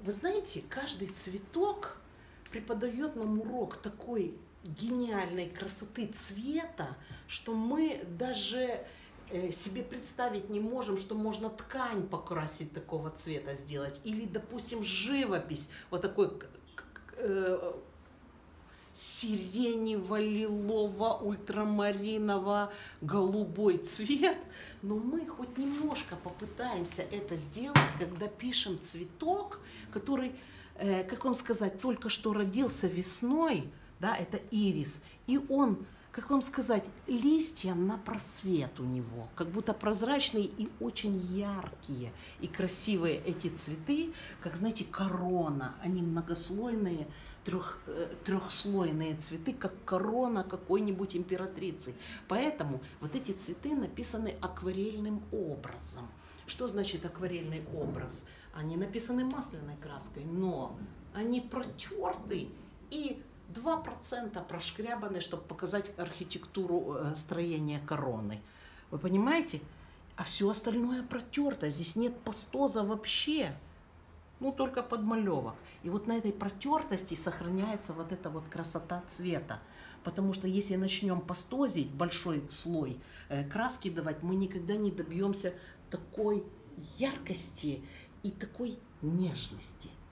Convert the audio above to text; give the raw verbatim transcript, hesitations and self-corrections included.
Вы знаете, каждый цветок преподает нам урок такой гениальной красоты цвета, что мы даже э, себе представить не можем, что можно ткань покрасить такого цвета сделать. Или, допустим, живопись, вот такой э, сиренево-лилово-ультрамариново-голубой цвет. Но мы хоть немножко попытаемся это сделать, когда пишем цветок, который, э, как вам сказать, только что родился весной, да, это ирис, и он, как вам сказать, листья на просвет у него, как будто прозрачные и очень яркие и красивые эти цветы, как, знаете, корона, они многослойные, трех, э, трехслойные цветы, как корона какой-нибудь императрицы. Поэтому вот эти цветы написаны акварельным образом. Что значит акварельный образ? Они написаны масляной краской, но они протерты и два процента прошкрябаны, чтобы показать архитектуру строения короны. Вы понимаете? А все остальное протерто. Здесь нет пастоза вообще. Ну, только подмалевок. И вот на этой протертости сохраняется вот эта вот красота цвета. Потому что если начнем пастозить, большой слой э, краски давать, мы никогда не добьемся такой яркости и такой нежности.